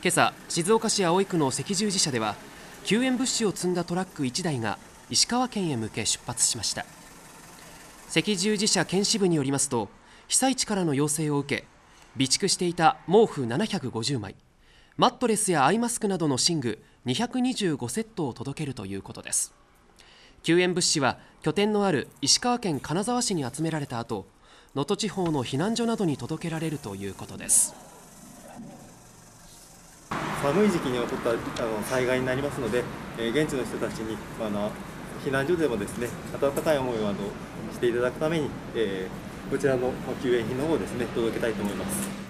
今朝、静岡市葵区の赤十字社では救援物資を積んだトラック1台が石川県へ向け出発しました。赤十字社県支部によりますと、被災地からの要請を受け、備蓄していた毛布750枚、マットレスやアイマスクなどの寝具225セットを届けるということです。救援物資は拠点のある石川県金沢市に集められた後、能登地方の避難所などに届けられるということです。 寒い時期に起こった災害になりますので、現地の人たちに避難所でもですね、温かい思いをしていただくために、こちらの救援品の方をですね、届けたいと思います。